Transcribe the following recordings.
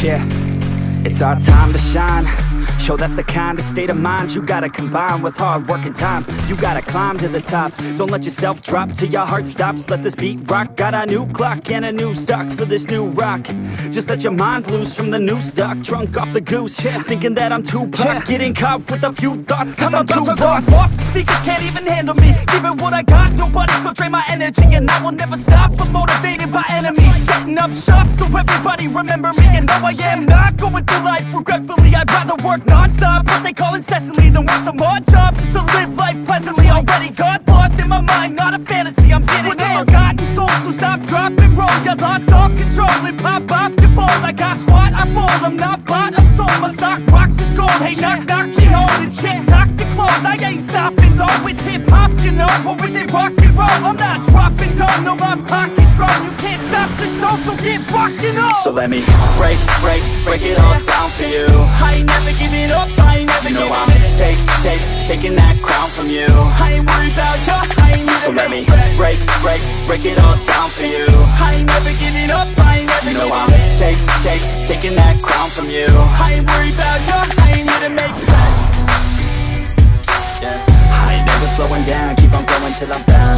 Yeah, it's our time to shine. Yo, that's the kind of state of mind you gotta combine with hard work and time. You gotta climb to the top. Don't let yourself drop till your heart stops. Let this beat rock. Got a new clock and a new stock for this new rock. Just let your mind loose from the new stock. Drunk off the goose, thinking that I'm too pop. Getting caught with a few thoughts cause I'm too lost. Off, the speakers can't even handle me. Giving what I got, nobody's gonna drain my energy. And I will never stop, I'm motivated by enemies. Setting up shop so everybody remember me. And no, I am not going through life regretfully. I'd rather work non-stop, what they call incessantly, than work some odd job just to live life pleasantly. Already got lost in my mind, not a fantasy, I'm getting ill. Forgotten soul, so stop, drop, and roll. You lost all control and pop off your ball. I got squat, I fall, I'm not bought, I'm sold. My stock rocks, it's gold. Hey, knock, knock, she holding shit, talk to close. I ain't stopping though, it's hip-hop, you know. Or is it rock and roll? I'm not dropping down, no, my pocket's grown. You can't stop the show, so get rockin' on. So let me break it all down for you. I ain't never giving up, I ain't never giving up. Taking that crown from you. I ain't worried about you, I ain't never. So let me break it all down for you. I ain't never giving up, I ain't never giving up. Taking that crown from you. I ain't worried about you, I ain't here to make friends. Yeah. I ain't never slowing down, keep on going till I'm down.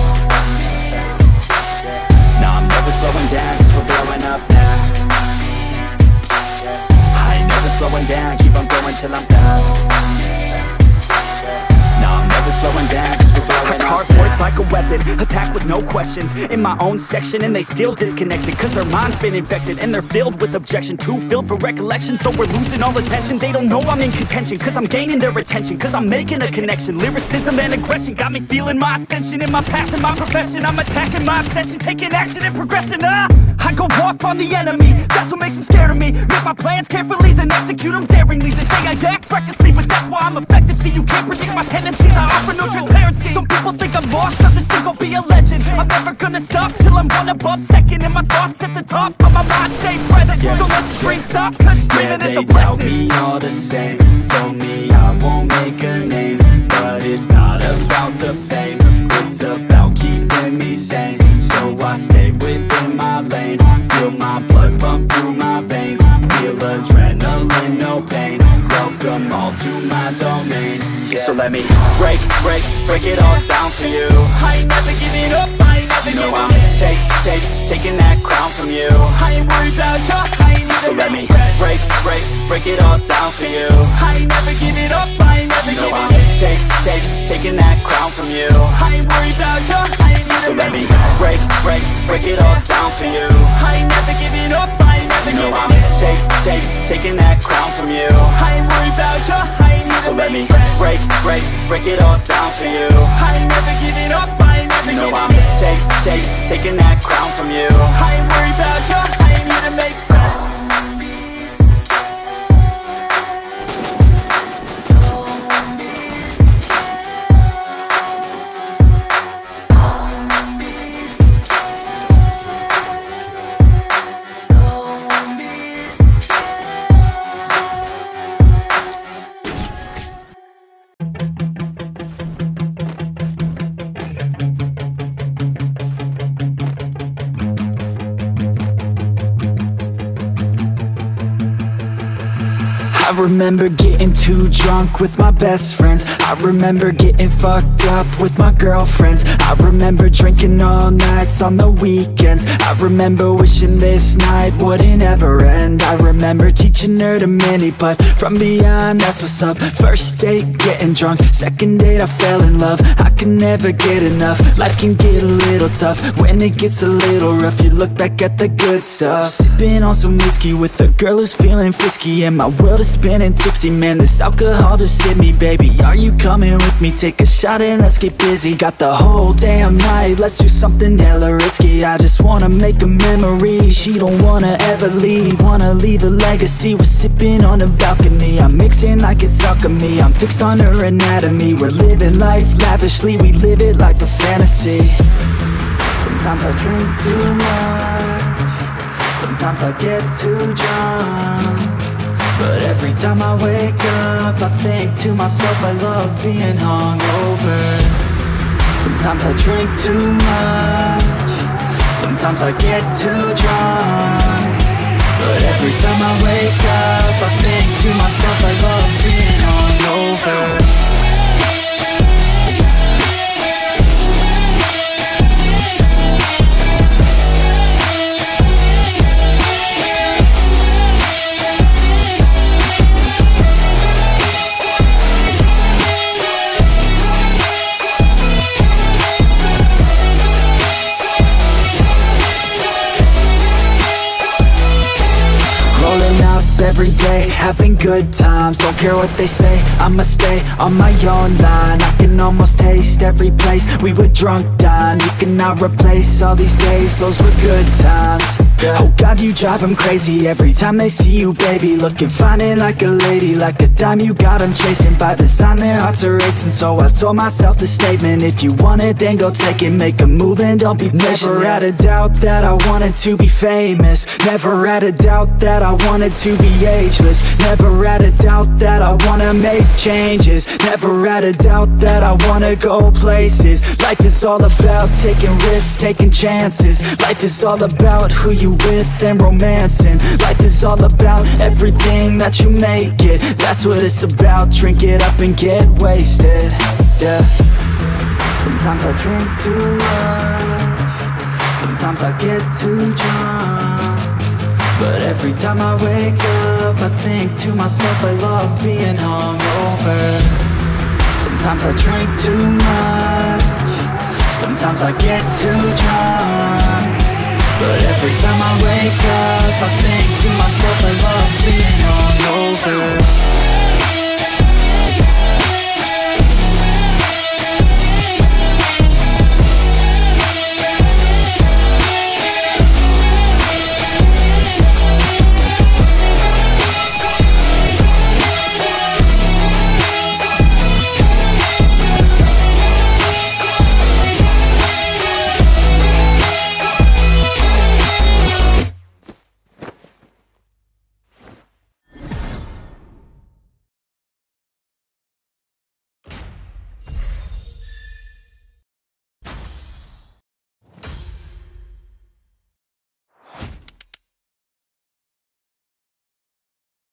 No, I'm never slowing down, cause we're blowing up now. I ain't never slowing down, keep on going till I'm down. No, I'm never slowing down, cause we're blowing up. Hard words like a weapon, attack with no questions. In my own section and they still disconnected, cause their mind's been infected and they're filled with objection. Too filled for recollection, so we're losing all attention. They don't know I'm in contention, cause I'm gaining their attention. Cause I'm making a connection, lyricism and aggression got me feeling my ascension. In my passion, my profession, I'm attacking my obsession. Taking action and progressing, I go off on the enemy, that's what makes them scared of me. Make my plans carefully, then execute them daringly. They say I act recklessly, but that's why I'm effective. See, you can't predict my tendencies, I offer no transparency. Some people think I'm lost, others think I'll be a legend. I'm never gonna stop till I'm one above second. And my thoughts at the top, but my mind stay present. Don't let your dreams stop, cause dreaming is a blessing. They tell me all the same, told me I won't make a name. But it's not about the fame, it's about keeping me sane. So I stay within my lane, feel my blood pump through my veins. Feel adrenaline, no pain, welcome all to my domain. Yeah. So let me break it all down for you. I ain't never giving up, I ain't never giving up. Taking that crown from you. I ain't worried about you, I ain't never. So let me break it all down for you. I ain't never giving up, I ain't never giving up. Taking that crown from you. I ain't worried about you, I ain't never. So let me break it all down for you. I ain't never giving up, I ain't never giving up. Taking that crown from you. I ain't worried about you, I ain't never. So let me break it all down for you. I ain't never giving up, I ain't never giving up. Taking that crown from you. I ain't worried about you, I ain't here to make friends. I remember getting too drunk with my best friends. I remember getting fucked up with my girlfriends. I remember drinking all nights on the weekends. I remember wishing this night wouldn't ever end. I remember teaching her to mini putt from beyond, that's what's up. First date, getting drunk. Second date, I fell in love. I can never get enough. Life can get a little tough when it gets a little rough. You look back at the good stuff. Sipping on some whiskey with a girl who's feeling frisky, and my world is spinning tipsy. Man, this alcohol just hit me, baby. Are you coming with me? Take a shot and let's get busy. Got the whole damn night, let's do something hella risky. I just wanna make a memory. She don't wanna ever leave, wanna leave a legacy. We're sipping on the balcony, I'm mixing like it's alchemy. I'm fixed on her anatomy. We're living life lavishly, we live it like a fantasy. Sometimes I drink too much, sometimes I get too drunk, but every time I wake up, I think to myself, I love being hungover. Sometimes I drink too much, sometimes I get too drunk, But every time I wake up, I think to myself, I love being hungover. Every day, having good times, don't care what they say, I'ma stay on my own line. I can almost taste every place we were drunk dine. You cannot replace all these days, those were good times. Oh God, you drive them crazy every time they see you, baby. Looking fine and like a lady, like a dime you got them chasing. By design their hearts are racing, so I told myself the statement: if you want it, then go take it, make a move and don't be patient. Never had a doubt that I wanted to be famous. Never had a doubt that I wanted to be ageless. Never had a doubt that I wanna make changes. Never had a doubt that I wanna go places. Life is all about taking risks, taking chances. Life is all about who you with and romancing. Life is all about everything that you make it. That's what it's about. Drink it up and get wasted. Yeah. Sometimes I drink too much. Sometimes I get too drunk. But every time I wake up, I think to myself, I love being hungover. Sometimes I drink too much. Sometimes I get too drunk. But every time I wake up, I think to myself, I love being hungover.